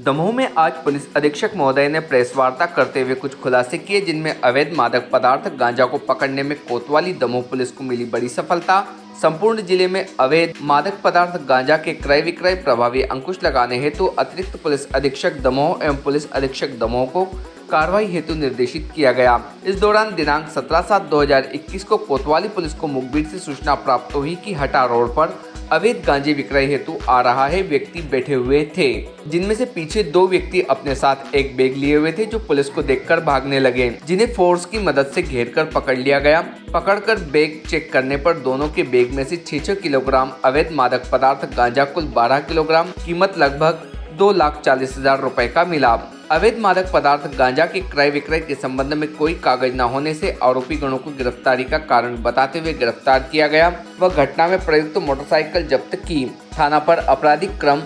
दमोह में आज पुलिस अधीक्षक महोदय ने प्रेस वार्ता करते हुए कुछ खुलासे किए, जिनमें अवैध मादक पदार्थ गांजा को पकड़ने में कोतवाली दमोह पुलिस को मिली बड़ी सफलता। संपूर्ण जिले में अवैध मादक पदार्थ गांजा के क्रय विक्रय प्रभावी अंकुश लगाने हेतु अतिरिक्त पुलिस अधीक्षक दमोह एवं पुलिस अधीक्षक दमोह को कार्रवाई हेतु निर्देशित किया गया। इस दौरान दिनांक 17/7/2021 को कोतवाली पुलिस को मुखबिर से सूचना प्राप्त हुई कि हटा रोड पर अवैध गांजे विक्रय हेतु आ रहा है व्यक्ति बैठे हुए थे, जिनमें से पीछे 2 व्यक्ति अपने साथ एक बैग लिए हुए थे, जो पुलिस को देखकर भागने लगे, जिन्हें फोर्स की मदद से घेरकर पकड़ लिया गया। पकड़कर बैग चेक करने पर दोनों के बैग में से 6 किलोग्राम अवैध मादक पदार्थ गांजा कुल 12 किलोग्राम कीमत लगभग 2,40,000 रुपए का मिला। अवैध मादक पदार्थ गांजा के क्रय विक्रय के संबंध में कोई कागज न होने से आरोपी गणों को गिरफ्तारी का कारण बताते हुए गिरफ्तार किया गया। वह घटना में प्रयुक्त मोटरसाइकिल जब्त की। थाना पर आपराधिक क्रम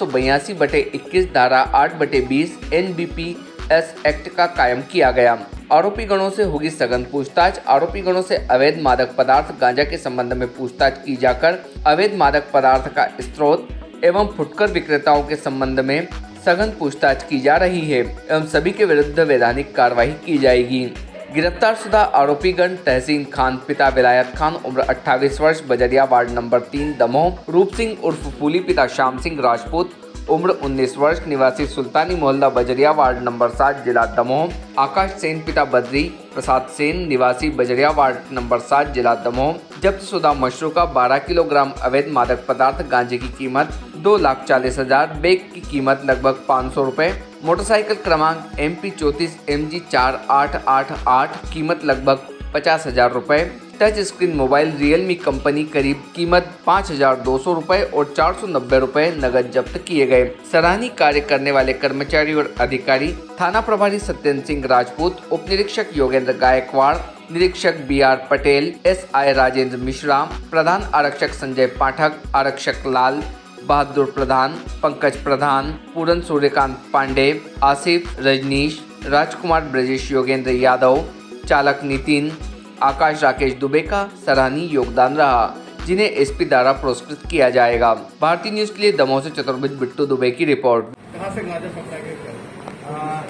782/21 धारा 8/20 NBPS एक्ट का कायम किया गया। आरोपी गणों से होगी सघन पूछताछ। आरोपी गणों से अवैध मादक पदार्थ गांजा के संबंध में पूछताछ की जाकर अवैध मादक पदार्थ का स्रोत एवं फुटकर विक्रेताओं के संबंध में सघन पूछताछ की जा रही है एवं सभी के विरुद्ध वैधानिक कार्रवाई की जाएगी। गिरफ्तार शुदा आरोपीगण तहसीन खान पिता विलायत खान उम्र 28 वर्ष बजरिया वार्ड नंबर 3 दमोह, रूप सिंह उर्फ फूली पिता श्याम सिंह राजपूत उम्र 19 वर्ष निवासी सुल्तानी मोहल्ला बजरिया वार्ड नंबर 7 जिला दमोह, आकाश सेन पिता बद्री प्रसाद सेन निवासी बजरिया वार्ड नंबर 7 जिला दमोह। जब्त शुदा मशरूम का 12 किलोग्राम अवैध मादक पदार्थ गांजे की कीमत 2,40,000, बैग की कीमत लगभग 500 रुपए, मोटरसाइकिल क्रमांक MP 34 MG 4888 कीमत लगभग 50,000 रुपए, touch screen mobile Realme company करीब कीमत 5,200 रुपए और 490 रुपए नगद जब्त किए गए। सराहनीय कार्य करने वाले कर्मचारी और अधिकारी थाना प्रभारी सत्येंद्र सिंह राजपूत, उप निरीक्षक योगेंद्र गायकवाड़, निरीक्षक BR पटेल, SI राजेंद्र मिश्रा, प्रधान आरक्षक संजय पाठक, आरक्षक लाल बहादुर प्रधान, पंकज प्रधान, पूरन सूर्यकांत पांडे, आसिफ रजनीश, राजकुमार ब्रजेश योगेंद्र यादव, चालक नितिन, आकाश राकेश दुबे का सराहनीय योगदान रहा, जिन्हें SP द्वारा पुरस्कृत किया जाएगा। भारतीय न्यूज के लिए दमोह से चतुर्भुज बिट्टू दुबे की रिपोर्ट। कहाँ से गांजा पकड़ा गया?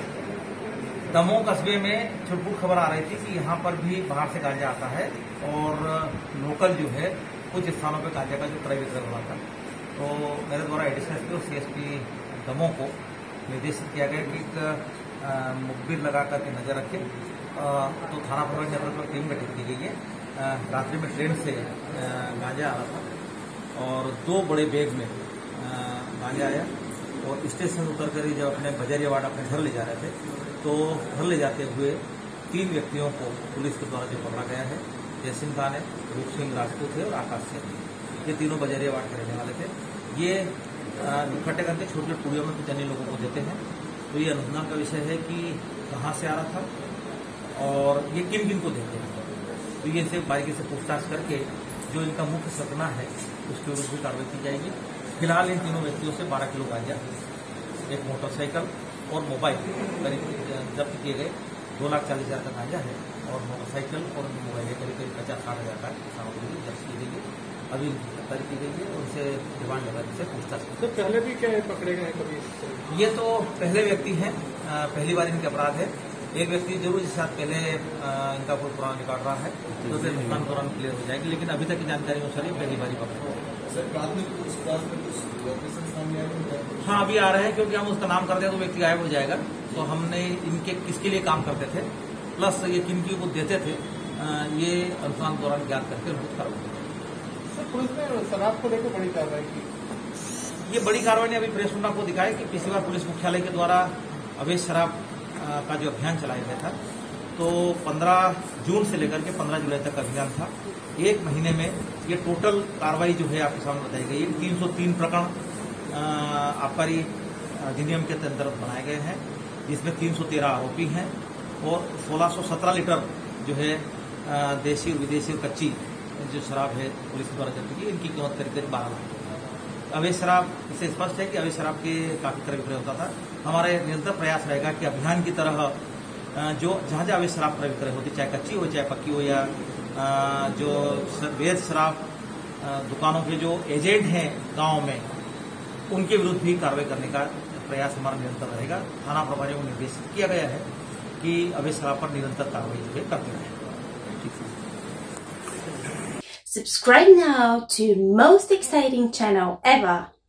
दमोह कस्बे में छुटपुट खबर आ रही थी कि यहाँ पर भी बाहर से गांजा आता है और लोकल जो है कुछ स्थानों पर गांजा का जो क्रय विक्रय हुआ था, तो मेरे द्वारा एडिशनल SP और CSP दमोह को निर्देशित किया गया कि मुखबिर लगा करके नजर रखें। तो थाना प्रभारी नेतृत्व पर टीम गठित की गई है। रात्रि में ट्रेन से गांजा आ रहा था और 2 बड़े बैग में गांजा आया और स्टेशन उतर कर जब अपने बजरिया वार्ड अपने घर ले जा रहे थे, तो घर ले जाते हुए 3 व्यक्तियों को पुलिस के द्वारा जो पकड़ा गया है, तहसीन खान है, रूप सिंह राजपूत है और आकाश सेन, ये तीनों बजरिया वार्ड के रहने वाले थे। ये इकट्ठे करके छोटे पुड़ियों में कुछ अन्य लोगों को देते हैं। तो ये अनुसंधान का विषय है कि कहाँ से आ रहा था और ये किन किन को देते हैं। तो ये इसे बारीकी से पूछताछ करके जो इनका मुख्य सतना है उसके विरुद्ध भी कार्रवाई की जाएगी। फिलहाल इन तीनों व्यक्तियों से 12 किलो गांजा, एक मोटरसाइकिल और मोबाइल करीब जब्त किए गए। 2,40,000 का गांजा है और मोटरसाइकिल और मोबाइल करीब 50-60 हज़ार का सामग्री जब्त की गई है। अभी गिरफ्तारी की गई है और उनसे रिमांड लेकर से पूछताछ की। तो पहले भी क्या पकड़े गए कभी? ये तो पहले व्यक्ति हैं, पहली बार इनके अपराध है। एक व्यक्ति जरूर जिसके साथ पहले इनका कोई पुराना निकाल रहा है, तो फिर नुकसान दौरान क्लियर हो जाएगी, लेकिन अभी तक की जानकारी अनुसार ये पहली बार पकड़ा। हाँ, अभी आ रहे हैं, क्योंकि हम उसका नाम कर दें तो व्यक्ति गायब हो जाएगा। तो हमने इनके किसके लिए काम करते थे प्लस ये किनकी को देते थे, ये अनुसंधान दौरान ज्ञात करके उनको कार्रवाई। पुलिस ने शराब को लेकर बड़ी कार्रवाई की। ये बड़ी कार्रवाई ने अभी प्रेस नोट को दिखाया कि पिछली बार पुलिस मुख्यालय के द्वारा अवैध शराब का जो अभियान चलाया गया था, तो 15 जून से लेकर के 15 जुलाई तक अभियान था। 1 महीने में ये टोटल कार्रवाई जो है आपके सामने बताई गई है। 303 प्रकरण आबकारी अधिनियम के अंतर्गत बनाए गए हैं, जिसमें 313 आरोपी हैं और 1617 लीटर जो है देशी और विदेशी और कच्ची जो शराब है पुलिस द्वारा जब्त की। इनकी कीमत करीब 12 लाख। अवैध शराब, इससे स्पष्ट है कि अवैध शराब के काफी क्रय विक्रय होता था। हमारे निरंतर प्रयास रहेगा कि अभियान की तरह जो जहाँ जहाँ अवैध शराब क्रय विक्रय होती, चाहे कच्ची हो चाहे पक्की हो, या जो वैध शराब दुकानों के जो एजेंट हैं गांव में, उनके विरुद्ध भी कार्रवाई करने का प्रयास हमारा निरंतर रहेगा। थाना प्रभारियों को निर्देशित किया गया है कि अवैध शराब पर निरंतर कार्रवाई जो है करते रहें। Subscribe now to most exciting channel ever.